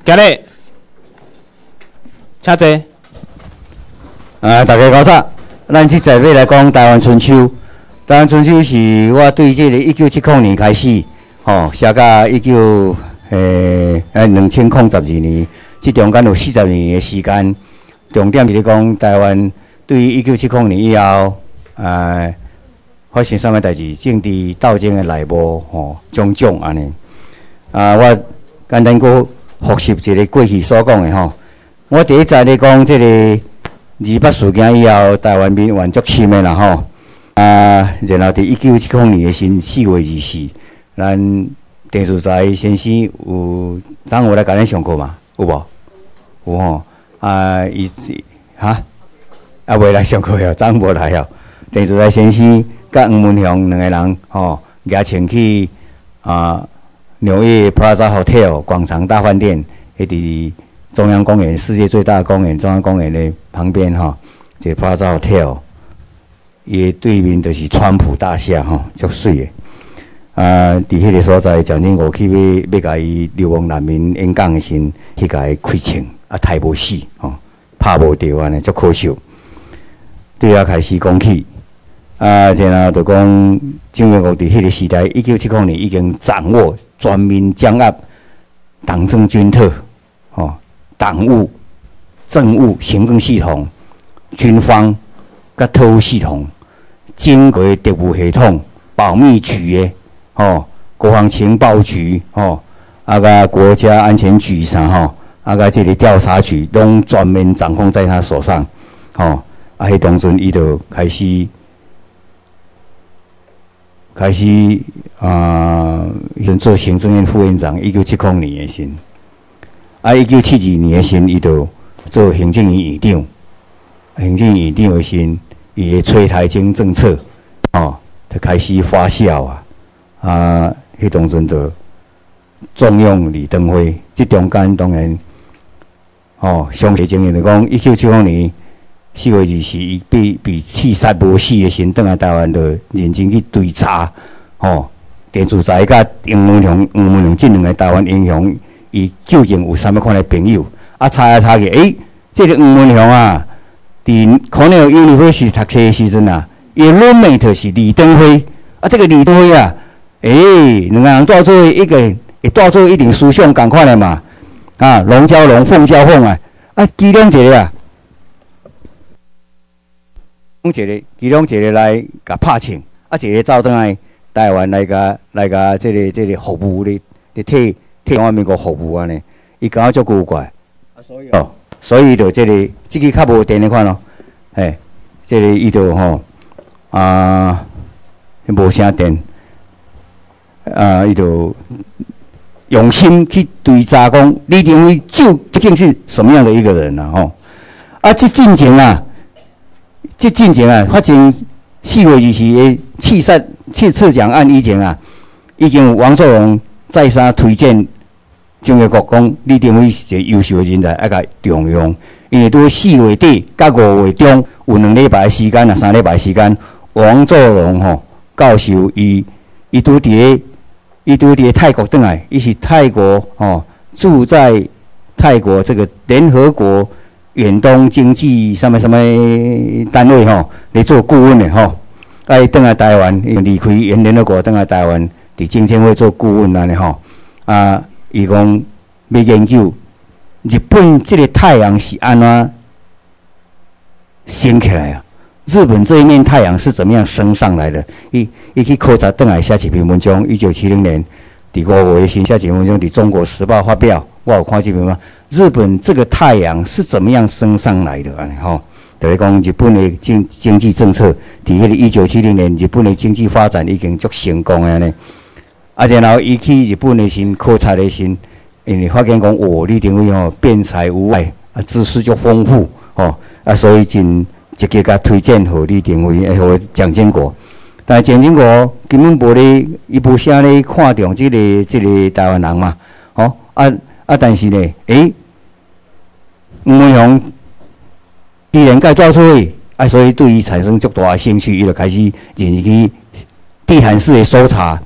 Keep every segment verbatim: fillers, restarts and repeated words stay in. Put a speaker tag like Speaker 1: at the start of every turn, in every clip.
Speaker 1: 今日，请坐。
Speaker 2: 啊，大家好早，咱即在要来讲台湾春秋。台湾春秋是我对这个一九七零年开始，吼、哦，写到一九诶诶两千零十二年，即中间有四十年的时间。重点是咧讲台湾对于一九七零年以后，呃，发生啥物代志，政治斗争的内幕，吼、哦，种种安尼。啊，我简单个复习一个过去所讲的吼。我第一在咧讲即个二八事件以后，台湾民怨足深的啦吼。啊，然后伫一九七零年的新四月二十四，咱电视台先生有昨有来甲咱上课嘛？有无？有吼。啊，伊哈啊未来上课哦，昨无来哦。电视台先生甲黄文雄两个人吼，举请去啊纽约 Plaza Hotel 广场大饭店，迄伫中央公园，世界最大的公园，中央公园的旁边吼，一个 Plaza Hotel。伊对面就是川普大厦吼，足水的。啊，伫迄个所在，蒋经国去要要甲伊流亡难民演讲的时，去甲伊开枪，啊，杀无死吼，拍无着安尼，足可惜。对啊，开始讲起，啊，然后就讲蒋经国伫迄个时代，一九七零年已经掌握全面掌握党政军特，吼，党务、政务、行政系统、军方。甲特务系统、经国特务系统、保密局的，吼，国防情报局，吼，啊个国家安全局啥吼，啊个这个调查局，拢全面掌控在他手上，吼，啊，迄当阵伊就开始开始啊，先、呃、做行政院副院长，一九七零年的时，啊，一九七二年的时，伊就做行政院院长，行政院院长的时。伊个催台经政策，哦，就开始发酵啊！啊，迄当阵就重用李登辉。即中间当然，哦，详细经验来讲，一九七零年四月二十四，伊被被刺杀无死的时，倒来台湾就认真去追查，哦，电视台甲黄文雄、黄文雄即两个台湾英雄，伊究竟有啥物款的朋友？啊，查啊查去，诶，即、這個黄文雄啊！伫 Cornell University 读册的时阵啊，伊 roommate 是李登辉啊。这个李登辉啊，诶、欸，两个人带做一个，会带做一定思想共款的嘛。啊，龙交龙，凤交凤啊。啊，其中一个啊，一个，其中一个来甲拍枪，啊，一个走倒来台湾来甲来甲这个这个服务咧，咧替替中华民国服务安尼。伊感觉足古怪。啊，所以哦。所以就这个，这个较无电的款咯，嘿，这个伊就吼啊，无啥电，啊，伊就用心去追查讲李登辉究竟是什么样的一个人啊？吼，啊，这进前啊，这进前啊，发生四月二十四的刺杀刺刺蒋案以前啊，已经有王作荣再三推荐。蒋经国讲，李登辉是一个优秀的人才，爱甲重用。因为拄四月底甲五月中有两礼拜的时间啊，三礼拜的时间，王作荣吼教授伊伊拄伫咧，伊拄伫咧泰国转来，伊是泰国吼住在泰国这个联合国远东经济什么什么单位吼咧做顾问的吼，啊伊转来台湾，伊离开原联合国转来台湾，伫证监会做顾问安尼吼啊。伊讲要研究日本这个太阳是安怎升起来啊？日本这一面太阳是怎么样升上来的？伊伊去考察，倒来写一篇文章，一九七零年伫五月时写一篇文章，伫《中国时报》发表。我有看这篇文，日本这个太阳是怎么样升上来的？安尼吼，就是讲日本的经经济政策，伫迄个一九七零年，日本的经济发展已经足成功安尼。啊，然后伊去日本的时考察的时，因为发现讲，哦，李登辉吼辩才无碍，啊，知识足丰富，吼，啊，所以真直接甲推荐互李登辉，诶，互蒋经国。但是蒋经国根本无咧，伊无啥咧看重即、这个即、这个台湾人嘛，吼、哦，啊啊，但是呢，诶，黄文雄既然甲抓出去，啊，所以对伊产生足大的兴趣，伊就开始认真去地毯式的搜查。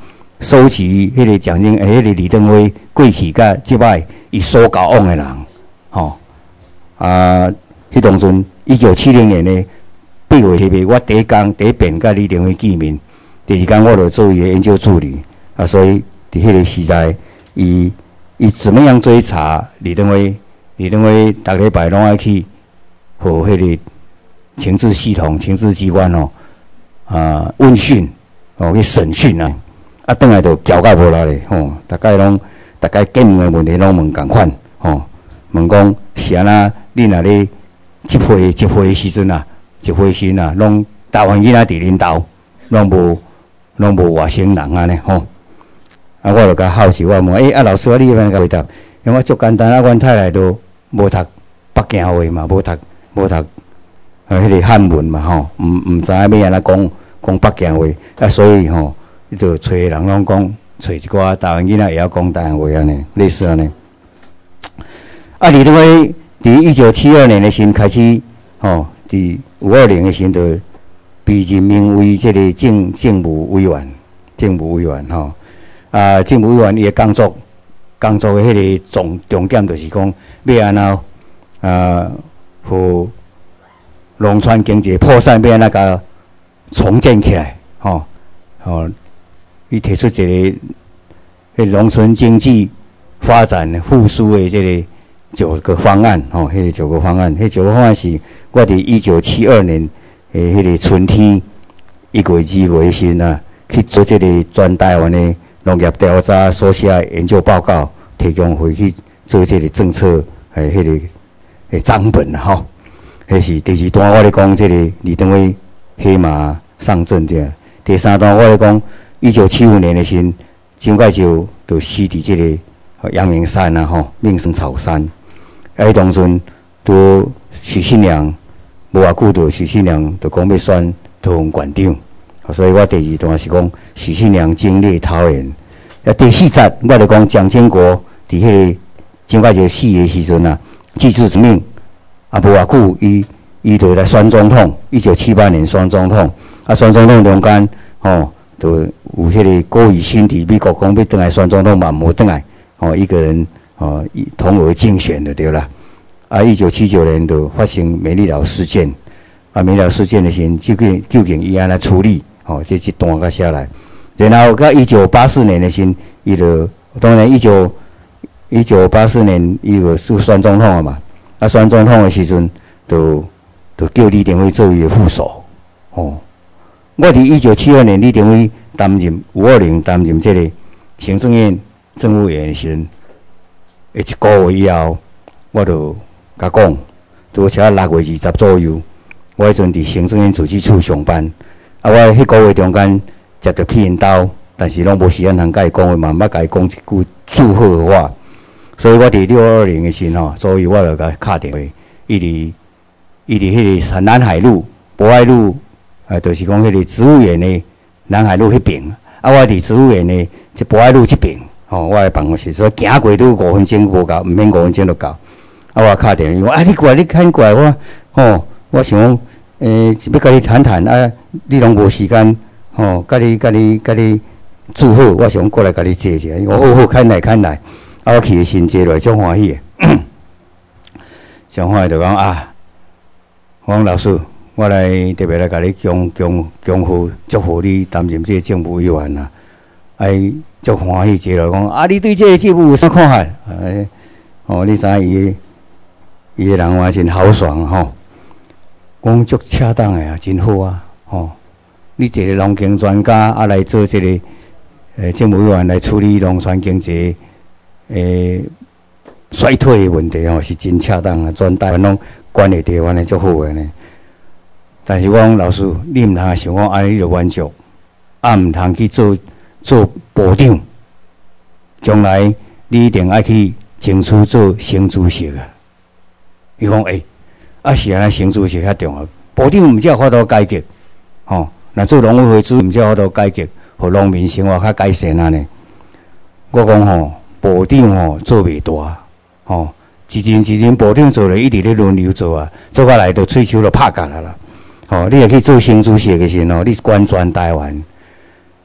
Speaker 2: 收集迄个奖金，诶，迄个李登辉过去甲即摆伊所交往的人，吼、哦、啊，迄当阵一九七零年的八月迄日，我第一工第一遍甲李登辉见面，第二工我就做伊的研究助理，啊，所以伫迄个时代，伊伊怎么样追查李登辉？李登辉逐礼拜拢爱去，互迄个情治系统、情治机关哦，啊问讯哦去审讯啊，啊转来就交到无力咧吼，大概拢大概见面的问题拢问共款吼，问讲是安那你若咧集会集会的时阵啊，集会时阵啊，拢台湾囡仔伫恁兜，拢无拢无外省人安尼吼，啊我就甲好奇我问，诶、欸、啊老师啊你要安怎回答？因为我足简单啊，阮太太都无读北京话嘛，无读无读呃迄个汉文嘛吼，毋毋知影要安怎讲讲北京话，啊所以吼，伊就找人拢讲找一寡台湾囡仔会晓讲台湾话安尼，类似安尼。啊，李登辉伫一九七二年的时开始，吼，伫五二零的时就被任命为即个政政务委员，政务委员吼，啊政务委员伊的工作。工作的迄个重重点就是讲，要安怎啊，互农村经济破产，要安怎甲重建起来，吼、哦，吼、哦，伊提出一个迄农村经济发展复苏的即个九个方案，吼、哦，迄个九个方案，迄九个方案是我伫一九七二年诶迄个春天一月二月时啊，去做即个全台湾的。农业调查所写研究报告，提供回去做这个政策诶，迄、那个诶账本啦吼。迄是第二段，我咧讲这个李登辉黑马上阵的。第三段我咧讲，一九七五年的时，蒋介石就死伫这个阳明山啊吼，命生草山。啊，迄当阵都许信良无偌久，就许信良就讲要选桃园县长。所以我第二段是讲许信良经历桃园，啊第四节我就讲蒋经国伫迄个蒋介石死的时阵啊，记住之命，啊无偌久伊伊就来选总统，一九七八年选总统，啊选总统中间吼，就有迄个郭以新伫美国讲要转来选总统嘛，无转来，吼一个人吼同额竞选就对啦。啊一九七九年就发生美丽岛事件，啊美丽岛事件的时候，究竟究竟伊安来处理？哦，这一段甲写来，然后到一九八四年的时，伊就当然一九一九八四年伊就选总统了嘛。啊，选总统的时阵，就就叫李登辉做伊的副手。哦，我伫一九七二年李登辉担任五二零担任这个行政院政务员的时阵，一个月以后，我就甲讲，拄巧六月二十左右，我迄阵伫行政院主计处上班。啊，我迄个月中间接着去因兜，但是拢无时间通甲伊讲话嘛，毋捌甲伊讲一句祝贺的话，所以我伫六二零的时吼，所以我就甲伊敲电话，伊伫伊伫迄个南海路、博爱路，啊，就是讲迄个植物园的南海路迄边，啊，我伫植物园的即博爱路即边，吼，我的办公室，所以行过都五分钟无够，毋免五分钟就到。啊，我敲电话，啊，你过来，你赶过来，我，吼，我想讲。诶，要甲你谈谈啊！你拢无时间，吼，甲你、甲你、甲你祝贺，我想过来甲你坐一下。我好好看来看来，啊，我去先坐落，足欢喜诶。上欢喜就讲啊，王老师，我来特别来甲你恭恭恭贺，祝福你担任这个政务委员啊！哎，足欢喜坐落讲啊，你对这个政务有啥看法？哎，哦，你知影伊伊个人话真豪爽吼。讲足恰当诶啊，真好啊！吼，你一个农经专家啊来做这个诶政务委员来处理农村经济诶衰退诶问题吼，是真恰当啊！全台湾拢管理台湾诶足好诶呢。但是我讲老师，你毋通想讲安尼就满足，啊毋通去做做部长，将来你一定爱去争取做省主席啊！伊讲诶。啊，是安尼，省主席较重要。部长毋只有法度改革，吼，若做农委会主任，毋只有法度改革，互农民生活较改善安尼。我讲吼，部长吼做袂大，吼，一任一任部长做咧，一直咧轮流做啊，做甲来就喙手就拍甲啦啦。吼，你若去做省主席的时候，你管全台湾，体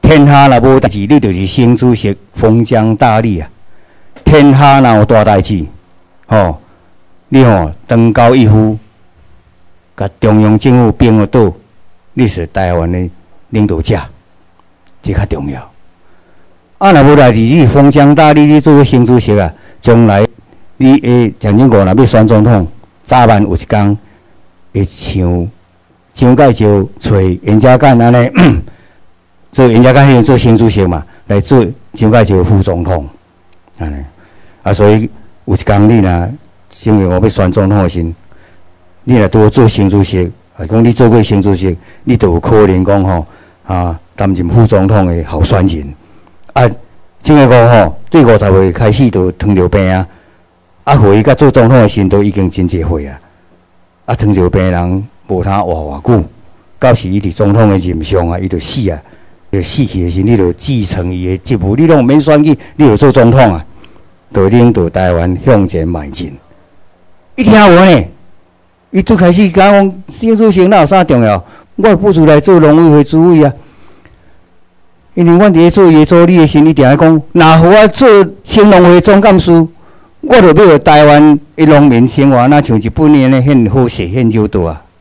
Speaker 2: 天下若无代志，你就是新主席封疆大吏啊！天下若有大代志，吼、哦，你吼登高一呼，甲中央政府并个倒，你是台湾的领导者，这较重要。啊，若无代志，你封疆大吏，你做个新主席啊，将来你诶蒋经国若要选总统，早晚有一天会像蒋介石找严家淦安尼。做严家淦迄做新主席嘛，来做蒋介石副总统，安尼啊，所以有一天你若成为我要选总统的时，你若拄好做新主席，啊，讲你做过新主席，你就有可能讲吼啊担任副总统的候选人。啊，即个讲吼，对五十岁开始就糖尿病啊，啊，互伊甲做总统的时都已经真侪岁啊，啊，糖尿病人无通活偌久，到时伊伫总统的任上啊，伊就死啊。就死去的时，你就继承伊的职务，你拢免选举，你就做总统啊，就领导台湾向前迈进。一听无呢，伊最开始讲讲新主席哪有啥重要？我不如来做农委会主委啊。因为阮伫咧做业做理的时，伊定咧讲，若互我做新农会总干事，我就要台湾的农民生活，那像日本安尼很好势、很优多啊。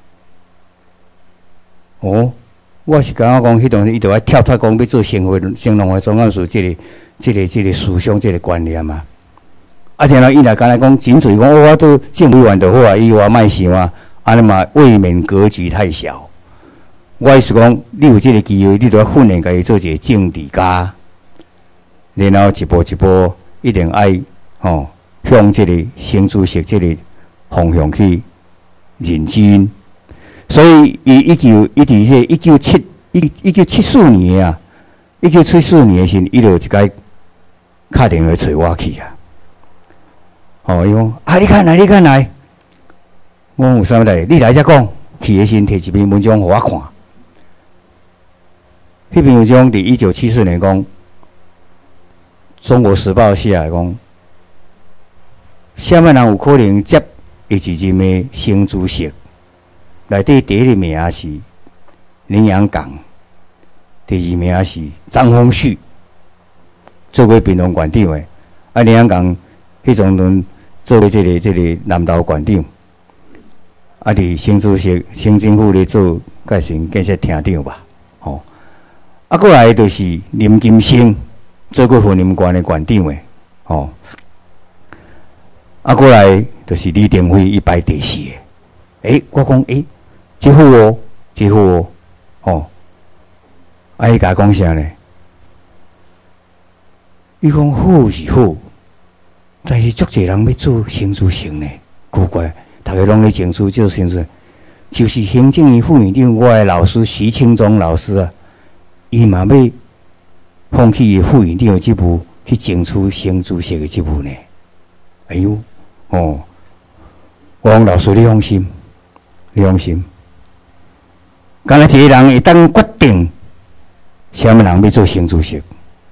Speaker 2: 哦。我是感觉讲，迄当时伊就爱跳脱讲要做新会、新农会总干事，即、这个、即、这个、即、这个思想、即个观念嘛。啊，然后伊若干来讲，仅粹讲，哦，我做政委员就好啊，伊话莫想啊，安尼嘛未免格局太小。我意思讲，你有即个机会，你就要训练家己做一个政治家，然后一步一步，一定爱吼、哦、向即个新主席即个方向去认真。所以，伊一九一伫个一九七一一九七四年啊，一九七四年时，伊就一解敲电话找我去啊。哦，伊讲啊，你看来，你看来，我有啥物代？你来才讲，去的时摕一篇文章互我看。迄篇文章伫一九七四年讲，《中国时报》写来讲，啥物人有可能接伊一任的新主席？内底第一个名是林洋港，第二名是张丰旭，做过槟榔馆长的。啊，林洋港迄阵阵做过即、这个即、这个南投馆长，啊，伫新主席、新政府咧做改成建设厅长吧，吼、哦。啊，过来就是林金生，做过云林县的馆长的，吼、哦。啊，过来就是李登辉，伊排第四个。诶，我讲诶。即好哦，即好哦，吼！啊，伊甲讲啥呢？伊讲好是好，但是足侪人要做新主席呢，奇怪，大家拢咧争取做新主席，就是行政院副院长我的老师徐清忠老师啊，伊嘛要放弃伊副院长的职务，去争取新主席的职务呢。哎呦，哦，我讲老师你放心，你放心。敢若一个人会当决定啥物人要做新主席，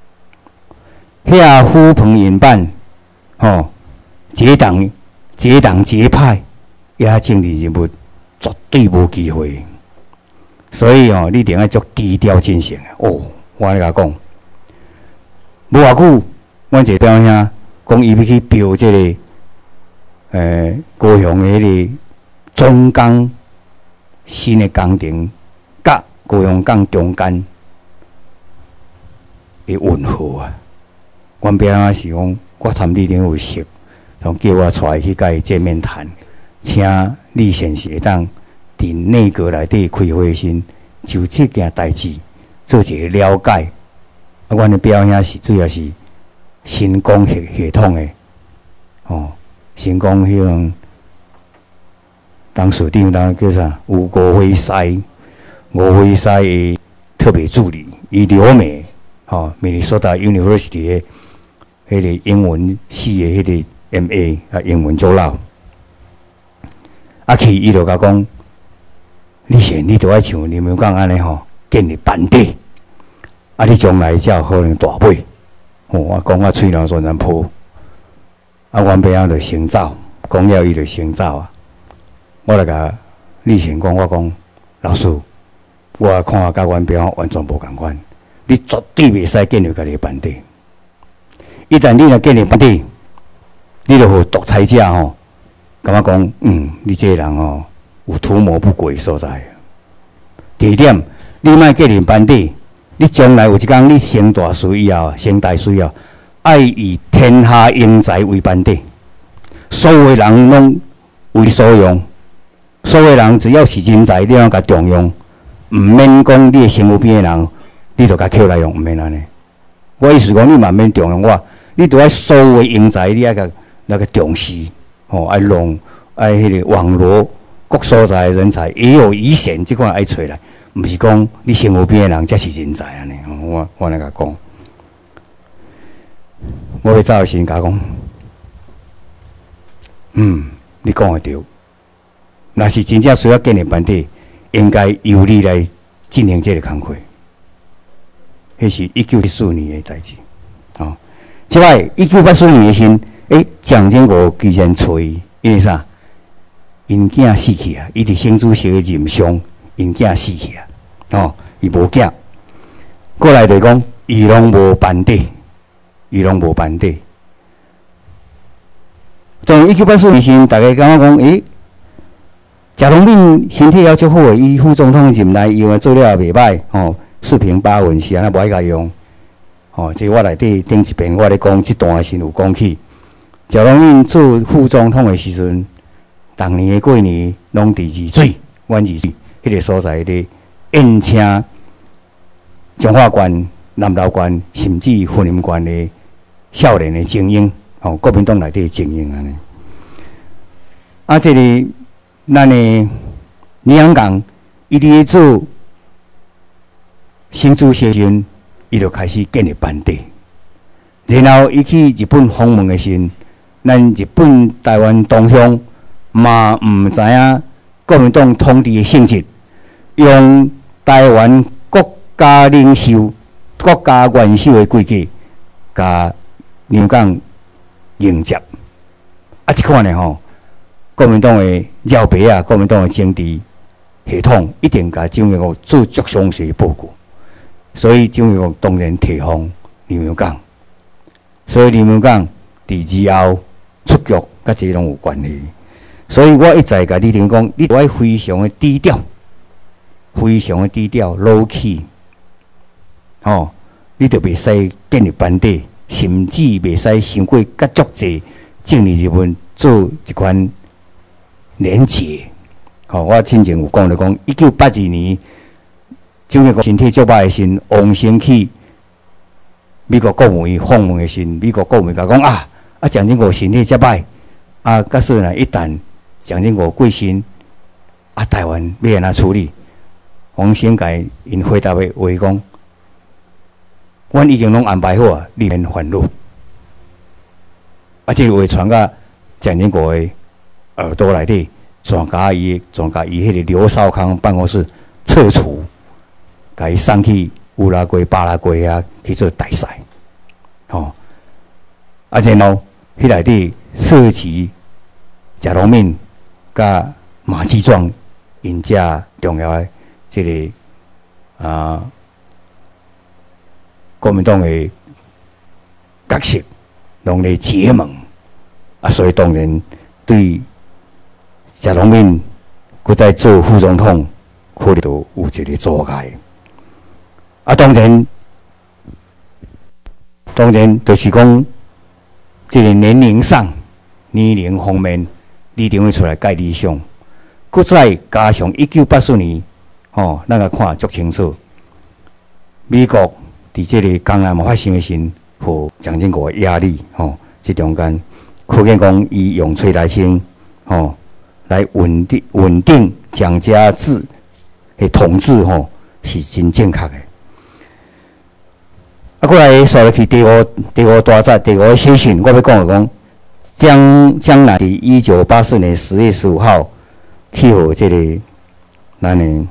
Speaker 2: 遐呼朋引伴，吼，结党结党结派，遐政治人物绝对无机会。所以哦，你一定要足低调进行哦。我咧甲讲，无偌久，阮一个表兄讲伊要去标即、这个，诶、呃，高雄的迄个中钢新的工程。高雄港中间的运河啊，阮表仔是讲，我参里顶有熟，donc叫我出来去甲伊见面谈，请李先生会当伫内阁内底开会时，就即件代志做一个了解。啊，阮的表兄是主要是新工系系统的，哦，新工迄种当署长当叫啥？吴国辉师。吴辉师的特别助理，伊留美，吼，明尼苏达 University 的迄个英文系的迄个 M A 啊，英文做老。啊去，伊就甲讲，你先你都爱像你们讲安尼吼，建立班底，啊，你将来才有可能大尾。吼、哦，我讲我喙若全然破，啊，阮爸仔就先走，讲了伊就先走啊。我来甲李先讲，我讲老师。我看甲阮表完全无共款， 你绝对袂使建立家己的班底。一旦你若建立班底，你就互独裁者吼，感觉讲，嗯，你这个人吼有图谋不轨所在。第二点，你莫建立班底，你将来有一天你成大事以后，成大事以后，爱以天下英才为班底，所有人拢为你所用，所有人只要是人才，你拢甲重用，毋免讲你的身躯边的人，你就甲捡来用，毋免安尼。我意思讲，你嘛免重用我，你着爱所有的英才，你爱甲那个重视，吼、哦，爱弄，爱迄个网罗各所在的人才，也有遗贤，即款爱找来，毋是讲你身躯边的人才是人才安尼。我我来甲讲，我要走的时阵甲讲，嗯，你讲的对。若是真正需要建立班底，应该由你来进行这个工作。迄是一九七四年的代志，哦。即摆一九八四年的时，诶、欸，蒋经国居然找伊，因为啥？因囝死去啊！伊伫新主席的任上，因囝死去啊！哦，伊无囝。过来就讲，伊拢无班底，伊拢无班底。从一九八四年时，大家感觉讲，诶、欸。贾荣敏身体要求好，伊副总统任内用的做了也袂歹，吼、哦，四平八稳是安尼，无爱甲用。吼、哦，即我内底顶一遍我咧讲，即段时有讲起。贾荣敏做副总统的时阵，逐年的过年拢伫二水，阮二水迄个所在咧宴请彰化县、南投县，甚至云林县的少年的精英，吼、哦，国民党内底的精英安尼。啊，这里。咱的李阳港，伊伫咧做新主席时，伊就开始建立班底。然后伊去日本访问的时，咱日本台湾同乡嘛毋知影国民党统治的性质，用台湾国家领袖、国家元首的规矩，甲李阳港迎接。啊，即款呢吼。国民党的绕白啊，国民党的政治系统一定甲蒋经国做足详细报告，所以蒋经国当然提防林洋港，所以林洋港伫之后出局，甲这拢有关系。所以我一再甲你听讲，你要非常的低调，非常的低调 ，low key， 吼，你着袂使建立班底，甚至袂使伤过甲足济政治人物做一款。连结，吼、哦！我亲前有讲着讲，一九八二年，蒋经国身体足歹的时，王先去美国国务院访问的时，美国国务院甲讲啊，啊蒋经国身体遮歹，啊，假使若一旦蒋经国过身，啊台湾要安怎处理？王先甲因回答的话讲，阮已经拢安排好啊，你免烦恼。啊，这个话传到蒋经国的。耳朵内底，全甲伊，全甲伊迄个刘少康办公室撤除，甲伊送去乌拉圭、巴拉圭啊去做代赛，吼、哦。啊，然后迄内底涉及贾荣敏甲马志壮因遮重要的即、这个啊国民党的角色，拢咧结盟啊，所以当然对。贾荣敏佮在做副总统，可能都有一个阻碍。啊，当然，当然就是讲，这个年龄上、年龄方面，你定会出来介理想。佮再加上一九八四年，吼，咱个看足清楚，美国伫这个江南发生的时，互蒋经国的压力，吼，这中间可见讲，伊用崔来清，吼。来稳定稳定蒋家治的统治吼，是真正确的。啊，过来说落去第五第五大则第五个写信，我要讲的讲，江江南伫一九八四年十月十五号去互这个咱的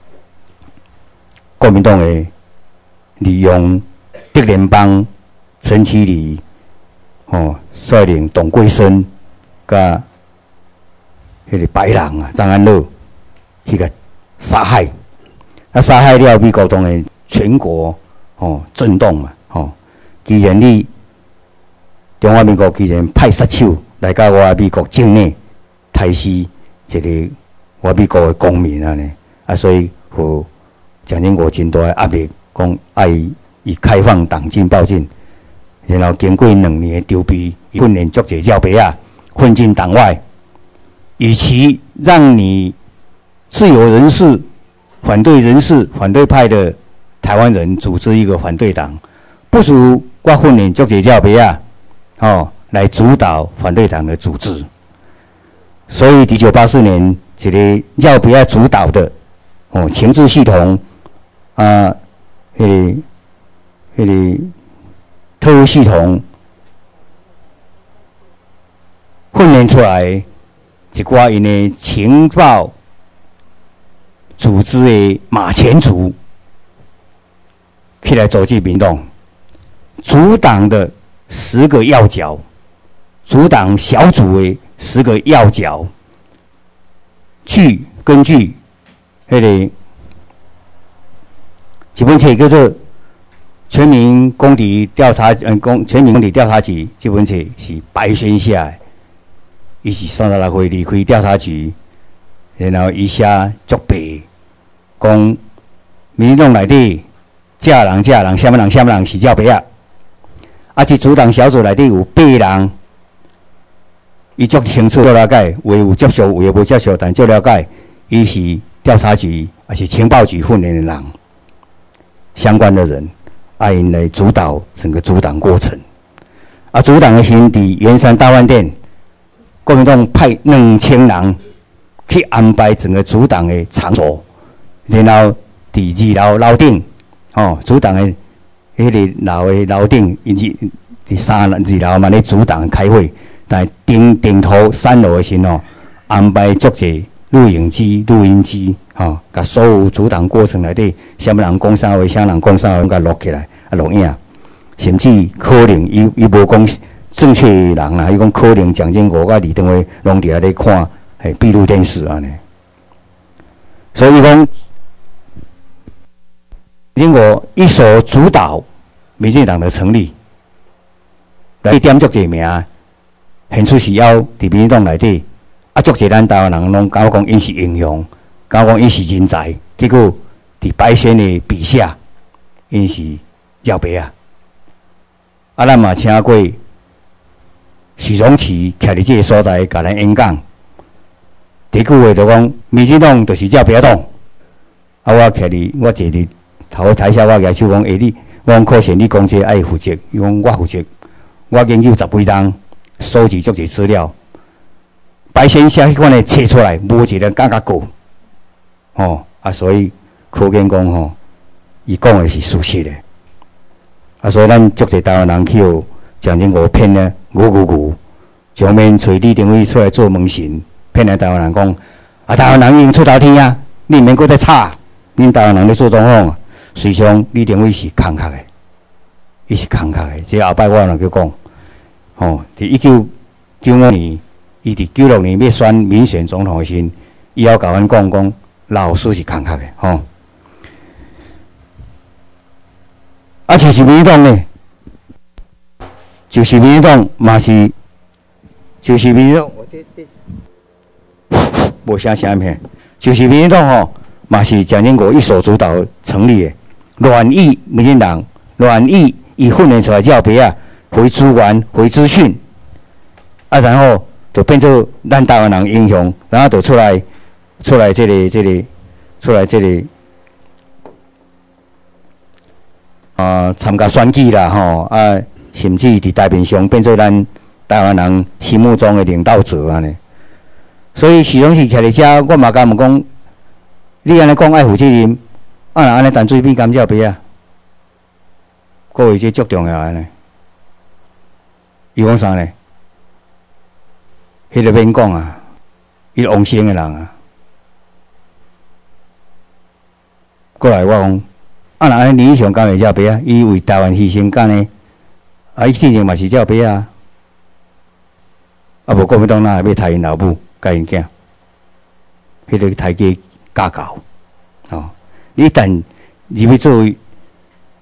Speaker 2: 国民党的利用狄连邦、陈其礼，吼率领董桂生，甲。迄个白人啊，张安乐，迄个杀害，啊杀害了美国当然全国哦震动嘛，哦，既然你中华民国既然派杀手来到我美国境内，杀死一个我美国的公民啊呢，啊，所以和蒋经国真大的压力，讲爱以开放党禁报禁，然后经过两年的筹备，训练足侪照白啊，混进党外，与其让你自由人士、反对人士、反对派的台湾人组织一个反对党，不如我训练足侪照白啊，哦，来主导反对党的组织。所以，一九八四年，一个照白啊主导的哦情治系统啊，迄、那个、迄个特务系统训练出来一寡因的情报组织的马前卒，起来组织民动，阻挡的十个要角，阻挡小组的十个要角，据根据迄个一本册叫做《全民公敌调查》嗯，公全民公敌调查局这本册是白先写的，伊是三十六岁离开调查局，然后伊写足白，讲民进党内底这人这人，什么人什么人是照白啊，啊，这主党小组内底有八人。伊足清楚了解，有有接受，有无接受，但足了解，伊是调查局还是情报局训练的人，相关的人，啊，因来主导整个阻挡过程。啊，阻挡的时阵，伫圆山大饭店，国民党派两千人去安排整个阻挡的场所，然后伫二楼楼顶，哦，阻挡的迄个楼的楼顶，以及伫三二楼嘛咧阻挡开会。但顶顶头三楼的时候，安排足侪录影机、录音机，吼、哦，甲所有阻挡过程内底，什么人讲啥话，什么人讲啥话，甲录起来，啊录影，甚至可能伊伊无讲正确的人啦，伊讲可能蒋经国甲李登辉拢伫遐咧看嘿闭路电视安尼，所以讲，经过一手主导民进党的成立，来点足侪名。现出是要伫民进党内底，啊，足侪咱台湾人拢讲讲因是英雄，讲讲因是人才，结果伫白先的笔下，因是照白啊。啊，咱嘛请过许荣奇徛伫即个所在，甲咱演讲。第一句话就讲，民进党就是照白党。啊，我徛伫，我坐伫头台下，我举手讲，下你，我讲可是你讲这爱负责，伊讲我负责，我研究十几档。收集足侪资料，白先写迄款诶册出来，无一个敢甲过，吼啊，所以可见讲吼，伊讲诶是事实诶，啊，所以咱足侪台湾人去互蒋经国骗咧，牛牛牛，上面找李登辉出来做门神，骗来台湾人讲，啊，台湾人已经出头天啊，你毋免搁再吵，恁台湾人咧做总统啊，实际上李登辉是空壳诶，伊是空壳诶，即后摆我有去讲。吼，伫一九九五年，伊伫九六年要选民选总统时，伊要甲阮讲讲，老师是空壳的，吼。啊，就是民进党呢，就是民进党嘛是，就是民进党，我这这，无啥啥片，就是民进党吼，嘛是蒋经国一手主导成立的，乱意民进党，乱意伊训练出来照白啊。回资源、回资讯，啊，然后就变做咱台湾人英雄，然后就出来，出来这个、这个，出来这个，啊，参加选举啦，吼，啊，甚至伫台面上变做咱台湾人心目中的领导者安尼。所以许荣是徛伫遮，我嘛甲问讲，你安尼讲爱负责任，啊，若安尼淡水比甘照白啊？各位这足重要安尼。伊讲啥呢？迄个免讲啊，伊王生诶人啊。过来我讲，啊，若安尼李义雄敢会照白啊？伊为台湾牺牲干呢？啊，伊之前嘛是照白啊。啊，无国民党哪会要杀因老母、甲因囝？迄个台阶架构，哦，你一旦入去做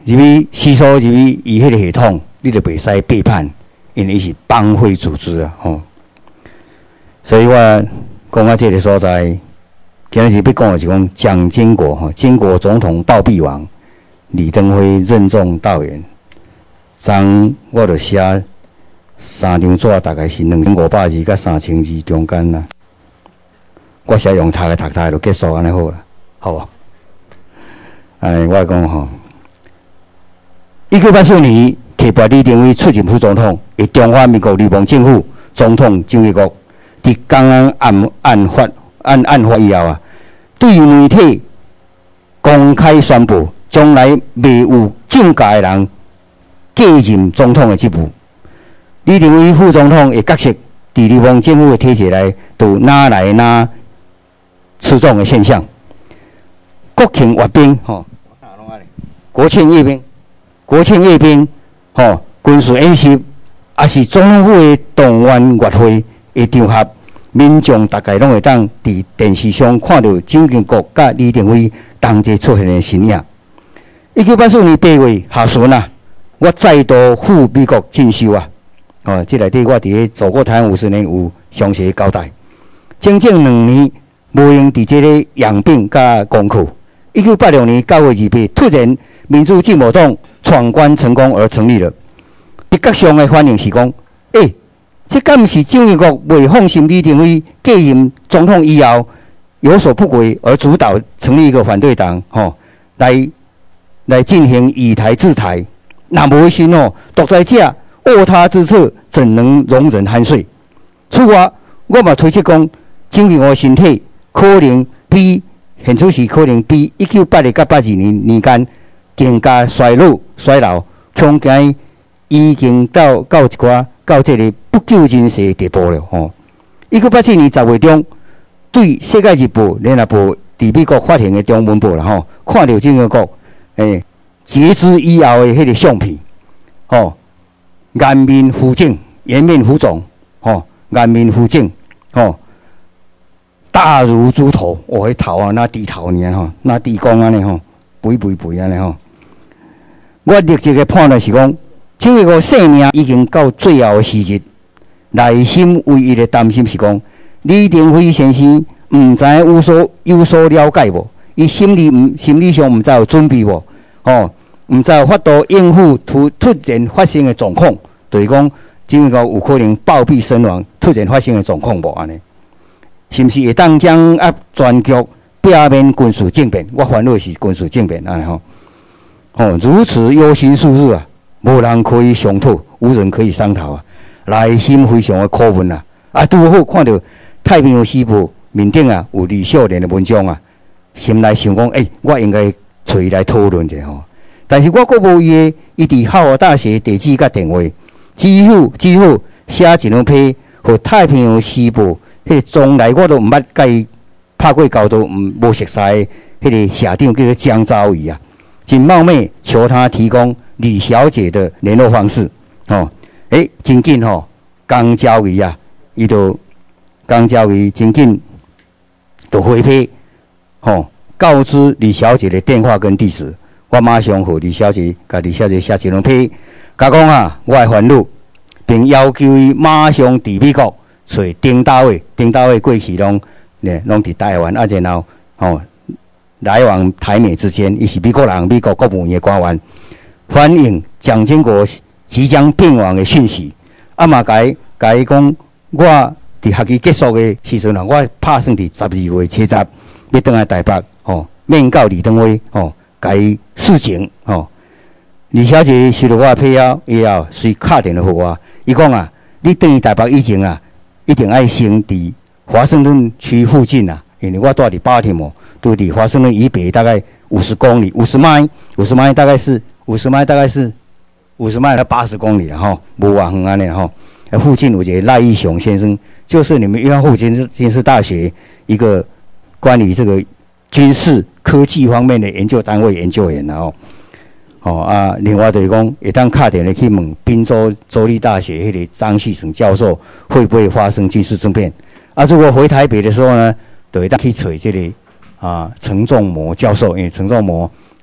Speaker 2: 入去吸收入去伊迄个系统，你就袂使背叛，因为伊是帮会组织啊，吼、哦。所以我讲到这个所在，今日是要讲的是讲蒋经国吼，经国总统暴毙亡，李登辉任重道远。昨我就写三张纸，大概是两千五百字甲三千字中间啦。我写用读的读读就结束安尼好啦，好无？哎，我讲吼，一九八四年提拔李登辉出任副总统，由中华民国联邦政府总统蒋经国伫公安案案发案案发以后啊，对媒体公开宣布，将来袂有政界的人继任总统的职务。李登辉副总统的角色，伫联邦政府的体制内，就哪来哪出众的现象。国庆阅兵，吼。国庆阅兵，国庆阅兵，吼、哦，军事演习，也是总统府的动员阅会的场合，民众大概拢会当伫电视上看到蒋经国甲李登辉同齐出现的身影。一九八四年八月下旬啊，我再度赴美国进修啊，哦，这内底我伫咧走过台湾五十年有详细交代。整整两年无用伫这个养病甲功课。一九八六年九月二日，突然民主进步党闯关成功而成立了。直觉上的反应是讲，诶、欸，这敢毋是蒋经国未放心李登辉继任总统以后有所不轨而主导成立一个反对党，吼、哦，来来进行以台制台？那无心哦，独裁者卧榻之侧怎能容忍酣睡？此外，我嘛推测讲，蒋经国身体可能比现出时可能比一九八零到八二年年间更加衰老、衰老，恐惊已经到到一寡到这个不救人世的地步了。吼、哦，一九八七年十月中，对《世界日报》、《联合报》伫美国发行的中文报啦，吼、哦，看到蒋经国诶截肢以后的迄个相片，吼、哦，颜面浮肿，颜面浮肿，吼、哦，颜面浮肿，吼、哦。大如猪头，哦，迄头啊，那低头呢吼，那低光安尼吼，肥肥肥安尼吼。我立即个判断是讲，蒋经国生命已经到最后的时日，内心唯一的担心是讲，李登辉先生毋知有所有所了解无？伊心理毋心理上毋知有准备无？吼，毋知有法度应付突突然发生的状况，就是讲，蒋经国有可能暴毙身亡，突然发生的状况无安尼？是毋是会当掌握全局表面军事政变？我烦恼是军事政变安尼吼，吼如此忧心忡忡啊，无人可以商讨，无人可以商讨啊，内心非常的苦闷啊。啊，拄好看到《太平洋时报》面顶啊有李秀莲的文章啊，心内想讲，诶、欸，我应该找伊来讨论者吼。但是我阁无伊的，伊伫哈佛大学地址甲电话，只好只好写一两批，互《太平洋时报》。迄个从来我都毋捌甲伊拍过交道，毋无熟悉的迄个社长叫做江昭仪啊，真冒昧求他提供李小姐的联络方式，吼、哦，诶、欸，真紧吼，江昭仪啊，伊就江昭仪真紧就回批，吼、哦，告知李小姐的电话跟地址，我马上互李小姐，甲李小姐写一两批，甲讲啊，我的烦恼，并要求伊马上伫美国。找丁大卫，丁大卫过去拢，咧拢伫台湾，啊，然后吼、哦、来往台美之间，伊是美国人，美国国务院的官员，反映蒋经国即将病亡的讯息。啊嘛，甲伊甲伊讲，我伫学期结束的时阵啊，我拍算伫十二月七十要倒来台北，吼、哦、面告李登辉，吼、哦，甲伊示情，吼、哦。李小姐收到我的批后，以后随敲电话互我，伊讲啊，你转去台北以前啊。一定爱先伫华盛顿区附近啊，因为我住伫巴提摩，都伫华盛顿以北大概五十公里，五十迈，五十迈大概是五十迈大概是五十迈到八十公里了吼，无偌远安尼吼。附近有一个赖义雄先生，就是你们约翰霍普金金斯大学一个关于这个军事科技方面的研究单位研究员然后。哦啊，另外就是讲，会当敲电话去问宾州州立大学迄个张旭成教授，会不会发生军事政变？啊，如果回台北的时候呢，就会当去找这个啊陈仲谋教授，因为陈仲谋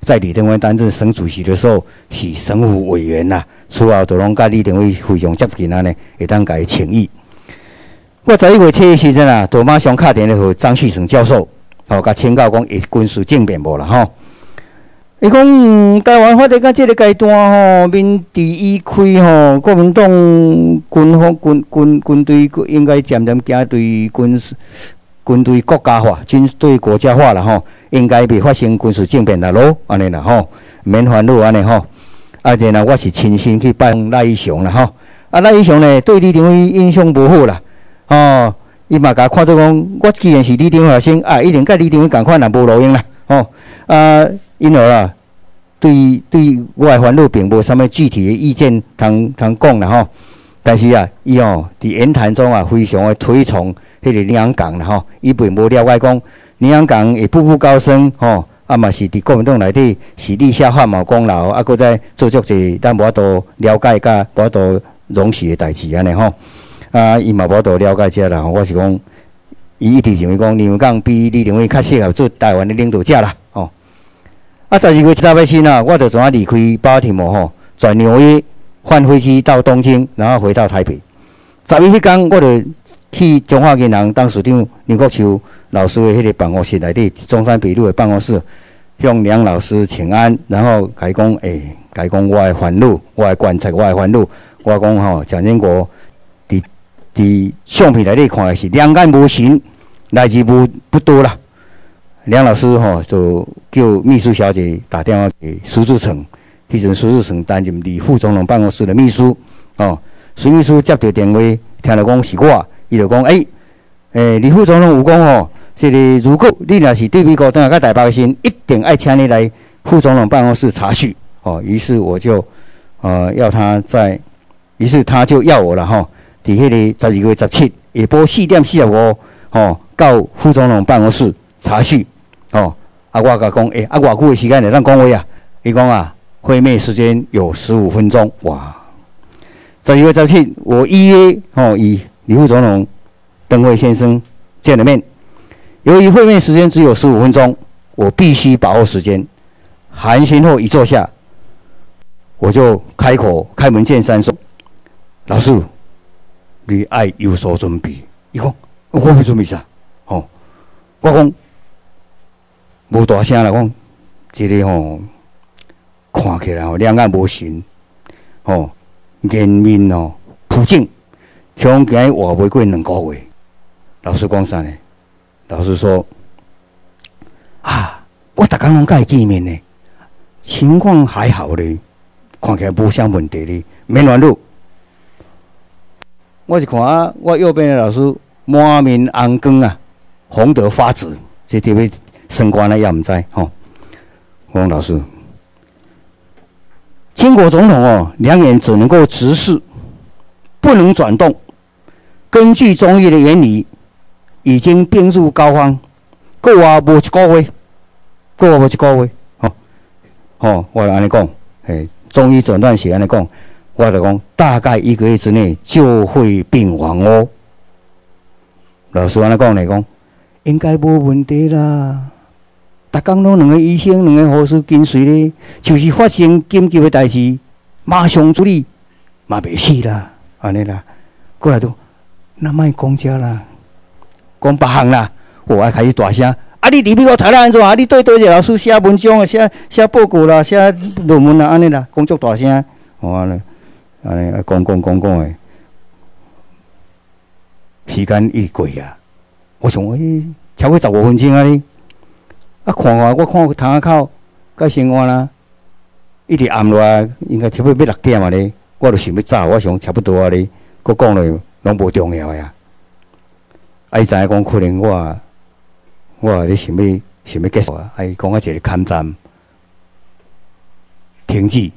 Speaker 2: 在李登辉担任省主席的时候是省府委员啦，此后就拢甲李登辉非常接近安尼，会当甲伊请益。我十一月七日时阵啊，就马上敲电话给张旭成教授，吼，甲请教讲会军事政变无啦吼。伊讲、嗯、台湾发展到这个阶段吼，民治已开吼，国民党军方军军军队应该渐渐行对军事。军队国家化、军队国家化啦吼，应该袂发生军事政变啦咯，安尼啦吼，免烦恼安尼吼。啊，然后我是亲身去拜访赖以雄啦吼，啊赖以雄呢对李登辉印象无好啦，哦，伊嘛甲看做讲，我既然是李登辉学生，啊，一定甲李登辉共款啦，无路用啦，吼，啊，因而啦，对对我的烦恼并无啥物具体的意见通通讲啦吼，但是啊，伊哦伫言谈中啊，非常的推崇。迄个两港啦吼，伊并无了解讲两港会步步高升吼，啊嘛是伫国民党内底是立下汗马功劳，啊，搁再做足者咱无法度了解甲无法度容许的代志安尼吼，啊，伊嘛无法度了解遮啦，我是讲，伊一直认为讲两港比李登辉较适合做台湾的领导者啦，吼。啊，十二月七日时呢，我就怎啊离开巴尔的摩吼，转纽约换飞机到东京，然后回到台北。十一迄天，我就去中华银行当署长林国秋老师的迄个办公室内底，中山北路的办公室，向梁老师请安，然后甲伊讲，诶、欸，甲伊讲我的烦恼，我的观察，我的烦恼，我讲吼，蒋经国伫伫相片内底看的是两眼无神，来日不不多啦。梁老师吼就叫秘书小姐打电话给苏志成，迄阵苏志成担任李副总统办公室的秘书，哦，苏秘书接到电话，听到讲是我。伊就讲，诶、欸，诶、欸，李副总统有讲吼，这个如果你若是对美国等下到台北时，一定爱请你来副总统办公室查询。哦，于是我就，呃，要他在，于是他就要我了吼，伫迄个十二月十七下晡四点四十五，吼，到副总统办公室查询。哦，啊，我甲讲，诶、欸，啊，偌久的时间会当讲话啊？伊讲啊，会面时间有十五分钟。哇，十二月十七，我预约吼以。李副总统登辉先生见了面，由于会面时间只有十五分钟，我必须把握时间。寒暄后一坐下，我就开口开门见山说：“老师，你爱有所准备。”伊讲：“我要准备啥？”吼，我讲无大声啦，讲这个吼看起来吼两眼无神，吼颜面吼朴正。恐惊活袂过两个月，老师讲啥呢？老师说：“啊，我逐工拢甲伊见面呢，情况还好咧，看起来无啥问题咧，免烦恼。”我是看啊，我右边的老师满面红光啊，红得发紫，这这位升官了也毋知吼。我讲老师，经国总统哦，两眼只能够直视，不能转动。根据中医的原理，已经病入膏肓，过啊无一个月，过啊无一个月，吼，吼，我安尼讲，诶，中医诊断是安尼讲，我就讲大概一个月之内就会病亡哦。老师安尼讲来讲，应该无问题啦。逐工拢两个医生、两个护士跟随咧，就是发生紧急的代志，马上处理，嘛袂死啦，安尼啦。过来都。那莫讲遮啦，讲别项啦，我爱开始大声。啊，你伫美国读啦安怎啊？你对对着老师写文章啊，写写报告啦，写论文啦，安尼啦，讲足大声。哦，安尼，安尼讲讲讲讲诶，时间一过啊，我想诶，超过十五分钟啊你。啊，看看我看窗仔口，甲生活啦，一直暗落来，应该差不多要六点啊咧。我就想要走，我想差不多啊咧，佮讲咧。拢无重要呀！啊，伊知影讲可能我我咧想要想要结束啊，啊，伊讲啊一个勘站停止，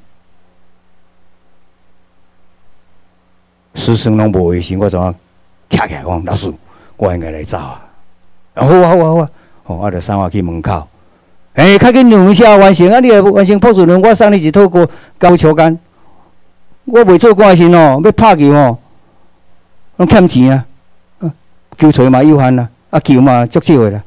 Speaker 2: 师生拢无卫生，我怎啊徛起来讲老师，我应该来走啊！啊好啊好啊好啊，吼、哦，我就送我去门口。诶、欸，较紧两下完成啊！你来完成破主任，我送你一套高高球杆。我袂做关心哦，要拍球哦。拢欠钱啊！球锤嘛有限啦，啊球嘛足少的啦。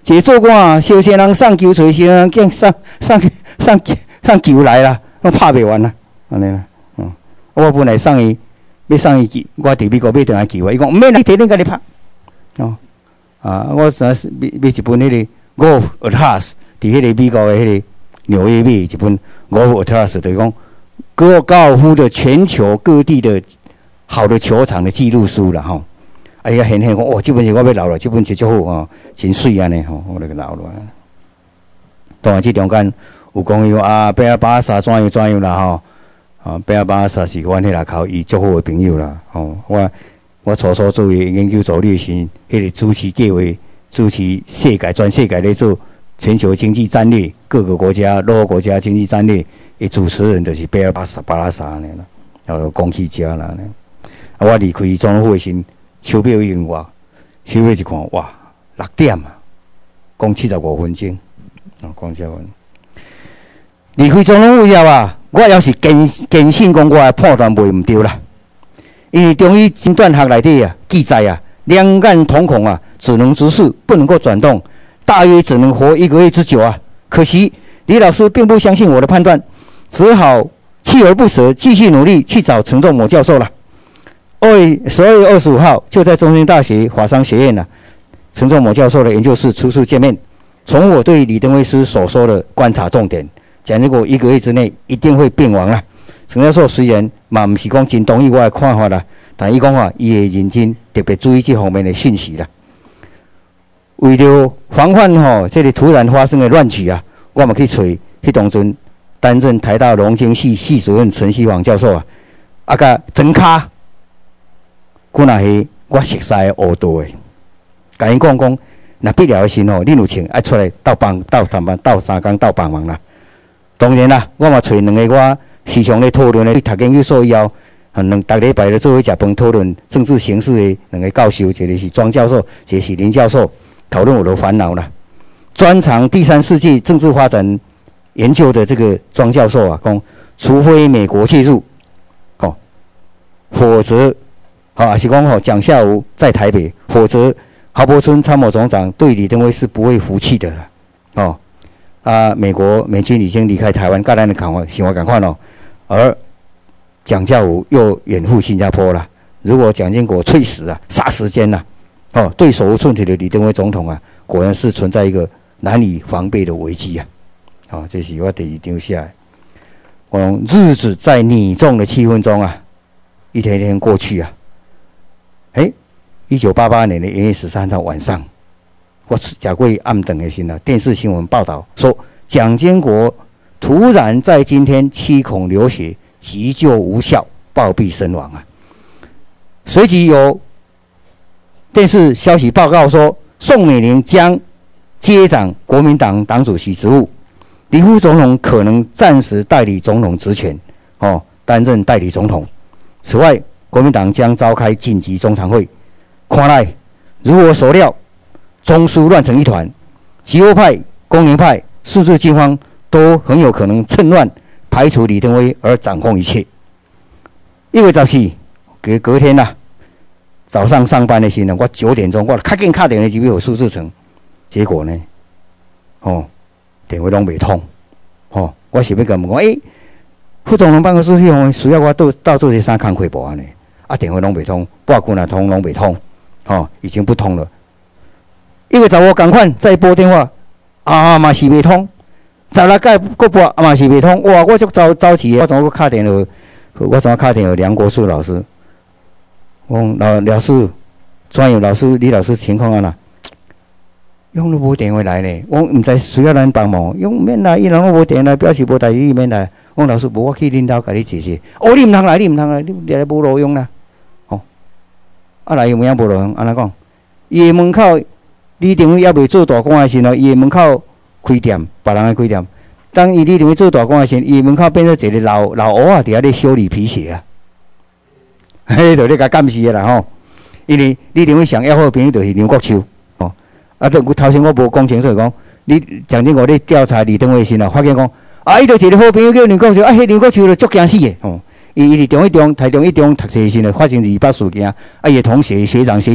Speaker 2: 一个做官啊，小些人送球找些人见送送送送球来啦，拢拍袂完啦，安尼啦。嗯，我本来送伊要送伊球，我伫美国买电话球啊，伊讲毋免啦，摕恁家己拍。哦，啊，我上次买买一本迄个 Golf Atlas， 伫迄个美国的迄个纽约买一本 Golf Atlas， 就是讲高高尔夫的全球各地的好的球场的记录书啦，吼。哎呀，显显讲，哦，这本书我要留了，这本书足好哦，真水安尼吼，我来个留落来。当然，这中间有讲伊啊，贝尔巴萨怎样怎样啦吼，啊，贝尔巴萨是阮迄个口伊足好的朋友啦，吼，我我初初做研究助理时，迄个主持计划，主持世界全世界咧做全球经济战略，各个国家落后国家经济战略的主持人就是贝尔巴萨巴拉萨安尼啦，然后讲起家啦呢。啊，我离开总统府时。手表已经哇，手表一看哇，六点啊，讲七十五分钟，啊，讲这份。离开总统府以后啊，我要是坚坚信讲我的判断袂毋对啦，因为中医诊断学内底啊记载啊，两岸瞳孔啊只能直视，不能够转动，大约只能活一个月之久啊。可惜李老师并不相信我的判断，只好锲而不舍，继续努力去找陈仲谋教授了。二月十二月二十五号，就在中山大学法商学院呢、啊，陈仲谋教授的研究室初次见面。从我对李登辉师所说的观察重点，讲如果一个月之内一定会病亡啦。陈教授虽然嘛唔是讲真同意我的看法啦，但伊讲话伊会认真特别注意这方面的讯息啦。为了防范吼、哦、这里突然发生的乱局啊，我们去找迄当阵担任台大农经系系主任陈锡煌教授啊，啊甲真卡。古那是我熟悉的学道的，甲因讲讲，若必了的时吼，恁有请爱出来斗帮斗谈班斗三工斗帮忙啦。当然啦，我嘛找两个我时常咧讨论的，去读研究所以后，两逐礼拜咧做伙食饭讨论政治形势的两个教授，一个是庄教授，一个是林教授，讨论我的烦恼啦。专长第三世界政治发展研究的这个庄教授啊，讲除非美国介入，哦，否则。好、啊，是讲吼，蒋孝武在台北，否则郝柏村参谋总长对李登辉是不会服气的啦。哦，啊，美国美军已经离开台湾，跟咱的看法想法同款哦。而蒋孝武又远赴新加坡了。如果蒋经国脆死啊，杀时间呐、啊，哦，对手无寸铁的李登辉总统啊，果然是存在一个难以防备的危机啊。哦，这是我第二张写的。我讲日子在拟重的气氛中啊，一天天过去啊。哎，一九八八年的元月十三号晚上，我假过暗等的时呢，电视新闻报道说，蒋经国突然在今天七孔流血，急救无效，暴毙身亡啊。随即有电视消息报告说，宋美龄将接掌国民党党主席职务，李副总统可能暂时代理总统职权，哦，担任代理总统。此外，国民党将召开紧急中常会，看来如我所料，中枢乱成一团，极右派、公营派、四至军方都很有可能趁乱排除李登辉而掌控一切。一月十四，隔隔天呐、啊，早上上班的时候，我九点钟，我赶紧打电话去给苏志成，结果呢，哦，电话拢未通，哦，我想要跟他们讲，诶、欸，副总统办公室迄方需要我到到做些啥工汇报安尼。啊，电话拢未通，拨棍啊通拢未通，哦，已经不通了。一月十五赶快再拨电话，啊嘛是未通。十六届搁拨啊嘛是未通，哇！我足着着急的，我怎么打电话？我怎么打电话？梁国树老师，我讲老老师，专业老师李老师情况啊啦，用都无电话来呢。我毋知需要咱帮忙，用免来，伊人我无电来，表示无代志，伊免来。我老师无我去恁兜甲你解释。哦，你毋通来，你毋通来，你来无路用啦。吼、哦，啊来有影无路用？安怎讲？伊的门口，李登辉还未做大官的时候，伊的门口开店，别人的开店。当伊李登辉做大官的时候，伊的门口变做一个老老乌啊，伫遐咧修理皮鞋啊。嘿，就咧甲感谢啦吼。因为李登辉上要好的朋友就是梁国秋。哦，啊，都头先我无讲清楚讲，你蒋经国咧调查李登辉时候，发现讲。啊！伊就是一个好朋友叫梁国秋，啊，迄梁国秋就足惊死的哦。伊伊伫中一中、台中一中读册时呢，发生二八事件，啊，伊的同学、学长、学弟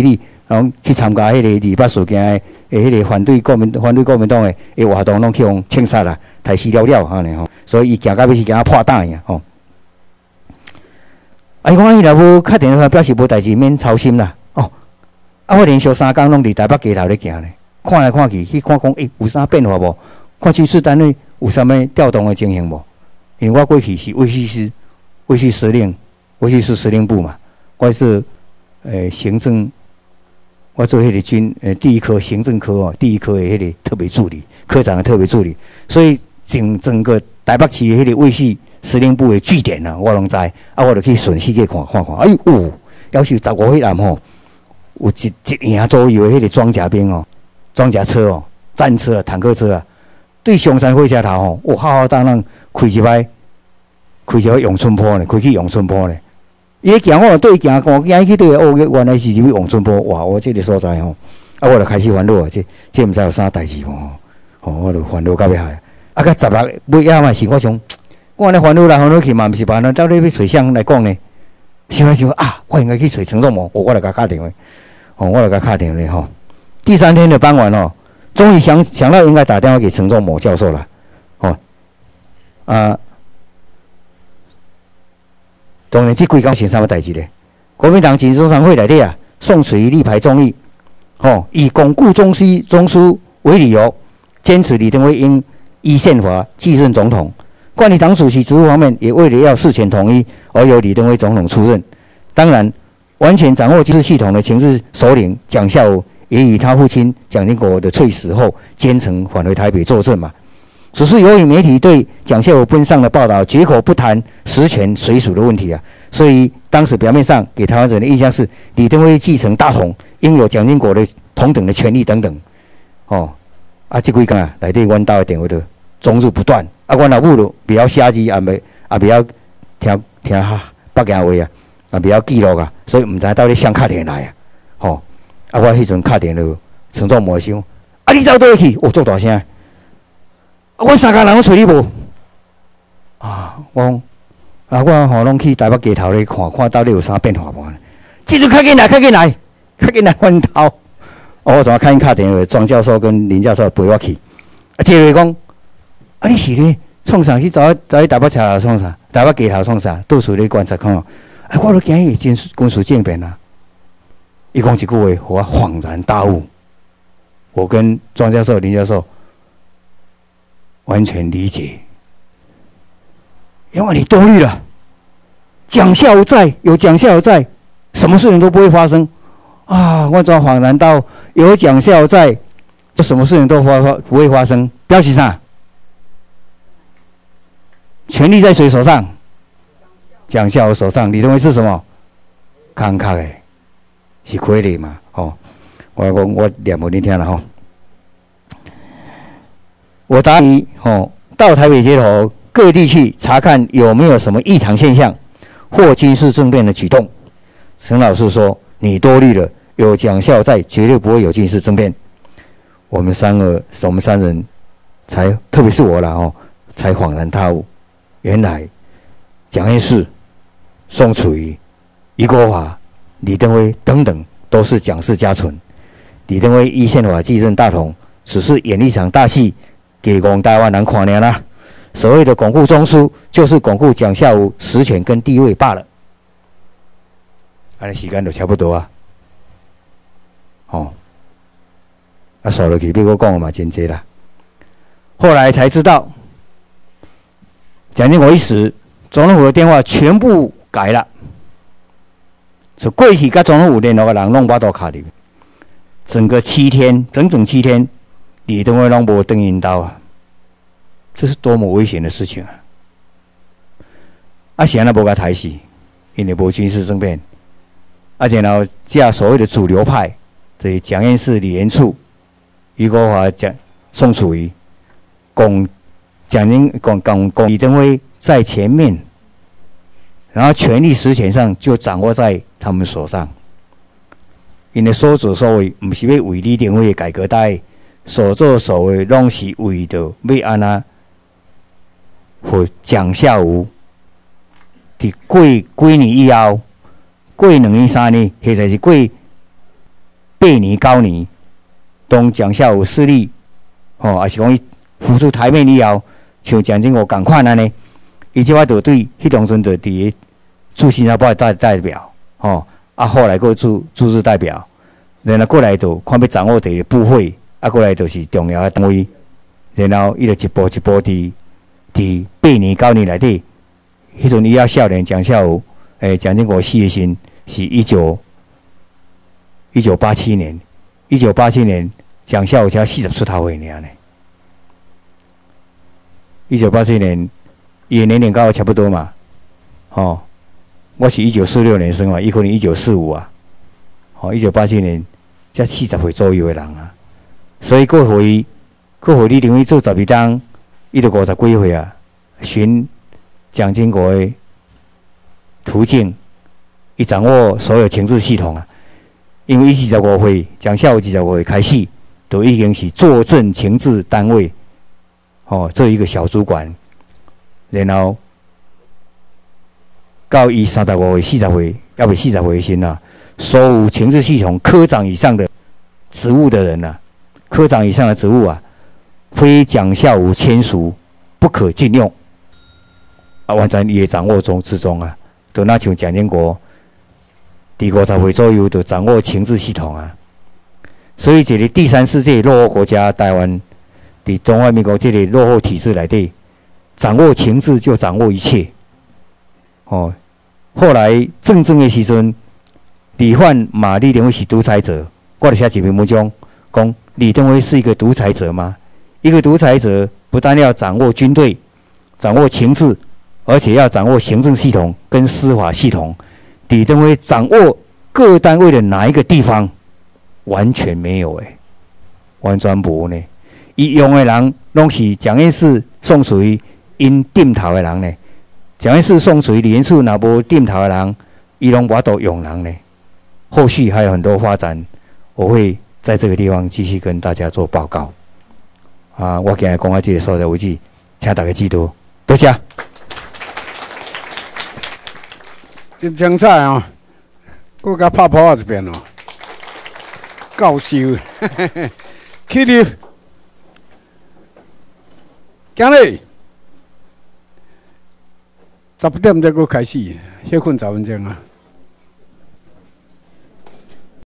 Speaker 2: 然后去参加迄个二八事件的诶，迄个反对国民反对国民党的诶活动，拢去互枪杀啦，杀死了了安尼吼。所以伊行到尾是行破胆呀吼。啊，伊讲伊若无确定的话，表示无代志，免操心啦。哦，啊，我连续三工拢伫台北街头咧行咧，看来看去，去看讲，诶、欸，有啥变化无？看军事单位有啥物调动的情形无？因为我过去是卫戍师，卫戍司令，卫戍师司令部嘛，我是诶行政，我做迄个军呃第一科行政科哦，第一科的迄个特别助理，科长的特别助理，所以整整个台北市的迄个卫戍司令部的据点啊，我拢知，啊，我就去顺势去看看看，哎呦，要是十五岁人吼，有一一营左右的迄个装甲兵哦，装甲车哦，战车啊，坦克车啊。对上山火车头吼，我浩浩荡荡开一摆，开一摆永春坡呢，开去永春坡呢。伊行我对行，我行去对哦，原来是入去永春坡。哇，我这个所在吼，啊，我就开始烦恼啊，这这毋知有啥代志无？吼，我就烦恼到尾海。啊，甲十六尾仔嘛是我想，我安尼烦恼来烦恼去嘛，毋是别人到底要找谁来讲呢？想来想啊，我应该去找陈仲谋，我我来甲打电话，哦，我来甲打电话吼。第三天的傍晚哦。终于想想到应该打电话给陈仲谋教授了，哦，啊，当然这几工是啥物代志咧？国民党锦州常会内底啊，宋楚瑜力排众议，哦，以巩固中西中枢为理由，坚持李登辉应依宪法继任总统。关于党主席职务方面，也为了要事前统一，而由李登辉总统出任。当然，完全掌握军事系统的情治首领蒋孝武。也与他父亲蒋经国的猝死后，兼程返回台北作证嘛。只是由于媒体对蒋孝武奔丧的报道绝口不谈实权谁属的问题啊，所以当时表面上给台湾人的印象是李登辉继承大统，应有蒋经国的同等的权利等等。哦，啊，这几工啊，内底阮兜的电话都终日不断。啊，阮老母就比较写字，也袂也比较听听哈北京话啊，也比较记录啊，所以毋知到底谁打电来啊，吼、哦。啊！我迄阵敲电了，陈仲谋想，啊！你走倒去？哦，做大声！啊！我三个人拢找你无？啊！我讲啊，我吼拢去台北街头咧看，看到底有啥变化无？记住，快紧来，快紧来，快紧来翻头！哦，我怎么看敲电话？庄教授跟林教授陪我去。啊，接着讲，啊，你是咧创啥？去走走去台北车创啥？台北街头创啥？到处咧观察看。哎，我都惊伊军事军事政变啊！一讲一句话，我恍然大悟。我跟庄教授、林教授完全理解，因为你多虑了。蒋孝武在，有蒋孝武在，什么事情都不会发生啊！我怎恍然到有蒋孝武在，这什么事情都发发不会发生。标题上，权力在谁手上？蒋孝武手上。李登辉是什么？康康的。是傀儡嘛？哦，我讲我念给你听了吼。我答你吼，到台北街头各地去查看有没有什么异常现象或军事政变的举动。陈老师说：“你多虑了，有蒋孝在，绝对不会有军事政变。”我们三个，我们三人才，特别是我啦哦，才恍然大悟，原来蒋介石、宋楚瑜、余国华。李登辉等等都是蒋氏家纯，李登辉依宪法继任大统，只是演一场大戏，给广台湾人看呢啦。所谓的巩固中枢，就是巩固蒋孝武实权跟地位罢了。安尼时间就差不多啊，哦，啊数落去，要我讲的嘛真多啦。后来才知道，蒋经国一死，总统府的电话全部改了。所以过去甲总统府联络的人拢巴肚卡里，整个七天，整整七天，李登辉拢无登因兜啊，这是多么危险的事情啊！啊，是安那无甲抬死，因为无军事政变，啊，然后这所谓的主流派，就是蒋介石、李延簇、余国华、蒋宋楚瑜，共蒋经共共共李登辉在前面。然后权力实权上就掌握在他们手上，因为所作所为，不是要为李登辉的改革大业，所作所为拢是为着要安那，和蒋孝武，伫过几年以后，过两年三年，或者是过八年、九年，当蒋孝有势力，吼，也是讲伊浮出台面以后，像蒋经国共款安尼，伊即摆就对迄当阵就伫驻新加坡代代表，吼，啊，后来佫驻驻日代表，然后过来就看要掌握第个部会，啊，过来就是重要诶单位，然后伊就一步一步伫伫八年、九年内底，迄阵伊还少年蒋孝有，诶，蒋经国死诶时是一九一九八七年，一九八七年蒋孝有才四十出头岁尔呢。一九八七年，伊年龄跟我差不多嘛，吼，我是一九四六年生嘛，伊可能一九四五啊，吼，一九八七年才四十岁左右的人啊，所以过回过回李登辉做十二当，伊就五十几岁啊，循蒋经国的途径，伊掌握所有情治系统啊，因为伊二十五岁，蒋孝有二十五岁开始，就已经是坐镇情治单位。哦，做一个小主管，然后到伊三十五岁、四十岁，要未四十岁时啊，所有情治系统科长以上的职务的人啊，科长以上的职务啊，非蒋孝有签署不可禁用，啊，完全伊的掌握中之中啊，就那像蒋经国，伫五十岁左右就掌握情治系统啊，所以这个第三世界落后国家台湾。伫中华民国这个落后体制内底，掌握情治就掌握一切。哦，后来正正的时阵，李焕骂李登辉是独裁者，我就写几篇文章，讲李登辉是一个独裁者吗？一个独裁者不但要掌握军队、掌握情治，而且要掌握行政系统跟司法系统。李登辉掌握各单位的哪一个地方？完全没有诶，完全无呢。伊用的人拢是蒋介石、宋楚瑜因点头的人呢。蒋介石、宋楚瑜、李元簇若无点头的人，伊拢无法度用人呢。后续还有很多发展，我会在这个地方继续跟大家做报告。啊，我今日讲到这个所在为止，请大家记住，多谢。
Speaker 1: 真精彩哦！我甲拍破一遍哦，教授，起立。今日十点才阁开始，休困十分钟啊。